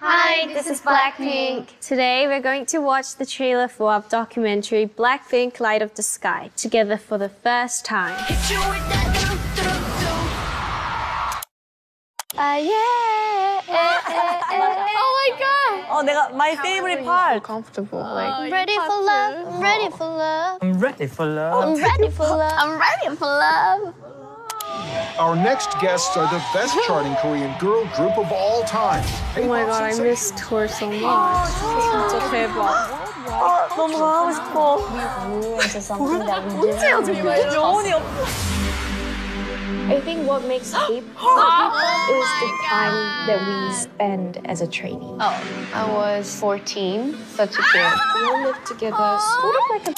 Hi, this is Blackpink. Today we're going to watch the trailer for our documentary Blackpink Light Up the Sky together for the first time. Oh my god! my favorite part. Comfortable, like Ready for love, I'm ready for love. I'm ready for love. I'm ready for love. I'm ready for love. Our next guests are the best charting Korean girl group of all time. Oh my god, I missed her so much. 진짜 대박. 너무 하고 싶어. Into something that we didn't 영혼이 없어. I think what makes K-pop is the time that we spend as a trainee. I was 14, such a kid. We all lived together, sort of like a...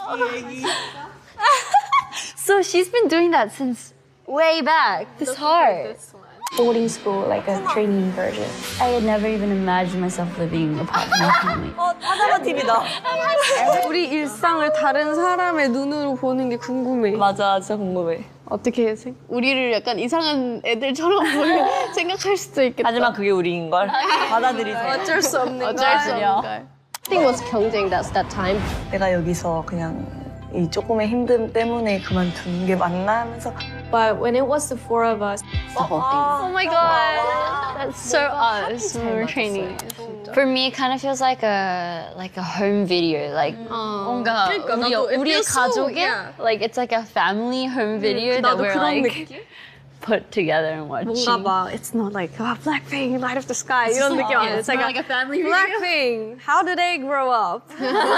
So she's been doing that since way back. This hard. boarding school, like a trainee version. I had never even imagined myself living apart from my family. 파자마 TV다. 우리 일상을 다른 사람의 눈으로 보는 게 궁금해. 맞아, 진짜 궁금해. 어떻게 해서? 우리를 약간 이상한 애들처럼 생각할 수도 있겠다. 하지만 그게 우리인 걸 받아들이세요. 어쩔 수 없는 걸. 어쩔 수 없는 걸. I think it was 경쟁 that's that time. 내가 여기서 그냥 이 조금의 힘듦 때문에 그만두는 게 맞나 하면서. But when it was the four of us, The whole thing. Oh my god, that's so us when we were training. For me, it kind of feels like a home video, like 뭔가 우리 가족의 like it's like a family home video that we're like put together and watching. 뭔가 막 it's not like Blackpink, Light Up the Sky 이런 느낌 아니야. It's like a family Blackpink. How do they grow up?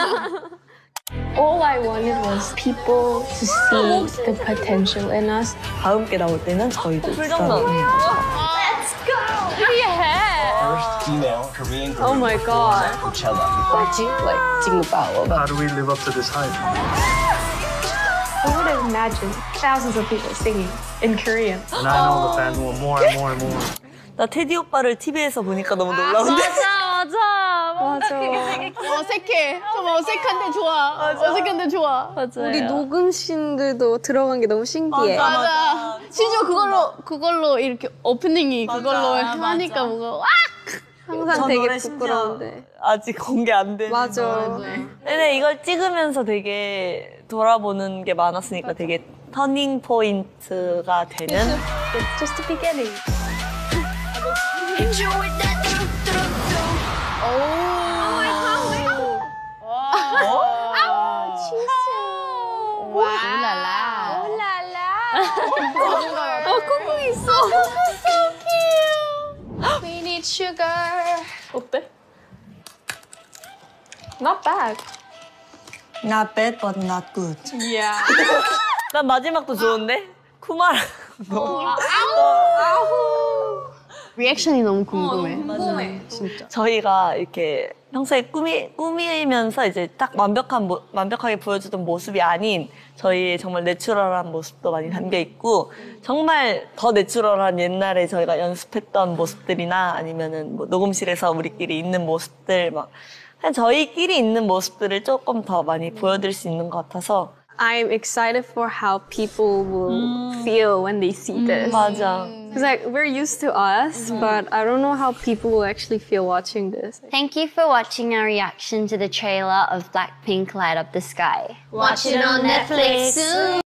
all I wanted was people to see the potential in us. 다음 게 나올 때는 저희도 불정답. Let's go! Yeah! First female Korean group Oh my god. Coachella. How do we live up to this hype? Who would have imagined thousands of people singing in Korean? And I know the fans want more and more and more. 나 테디 오빠를 TV에서 보니까 너무 놀라운데. 어색해. 좀 어색한데 좋아. 어색한데 좋아. 우리 녹음씬들도 들어간 게 너무 신기해. 맞아. 심지어 그걸로 이렇게 오프닝이 그걸로 하니까 뭔가 와! 항상 되게 부끄러운데. 아직 공개 안 돼. 맞아. 근데 이걸 찍으면서 되게 돌아보는 게 많았으니까 되게 터닝 포인트가 되는. It's just the beginning. 울랄라. 꾹꾹 있어. We need sugar. 어때? Not bad. Not bad, but not good. Yeah. 난 마지막도 좋은데? 쿠마라. 리액션이 너무 궁금해. 진짜. 저희가 이렇게 평소에 꾸미면서 이제 딱 완벽하게 보여주던 모습이 아닌 저희의 정말 내추럴한 모습도 많이 담겨 있고 정말 더 내추럴한 옛날에 저희가 연습했던 모습들이나 아니면은 뭐 녹음실에서 우리끼리 있는 모습들 막 그냥 저희끼리 있는 모습들을 조금 더 많이 보여드릴 수 있는 것 같아서 I'm excited for how people will feel when they see this. 맞아. Because like we're used to us, but I don't know how people will actually feel watching this. Thank you for watching our reaction to the trailer of Blackpink Light Up the Sky. Watch it on Netflix soon.